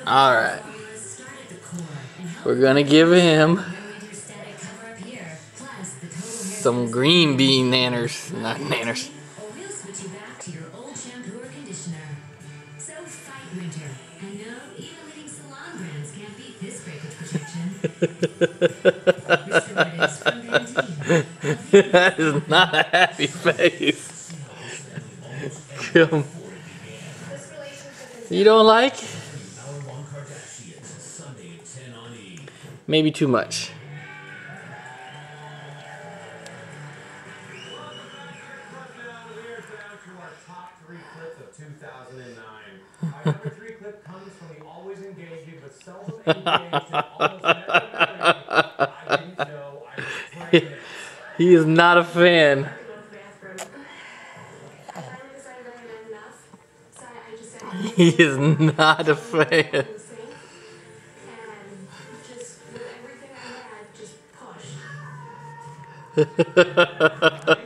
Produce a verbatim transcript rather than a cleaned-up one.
Alright. We're gonna give him some green bean nanners. Not nanners. That is not a happy face. Come. You don't like? Maybe too much. He is not a fan. He is not a fan. Just with everything I had, just push.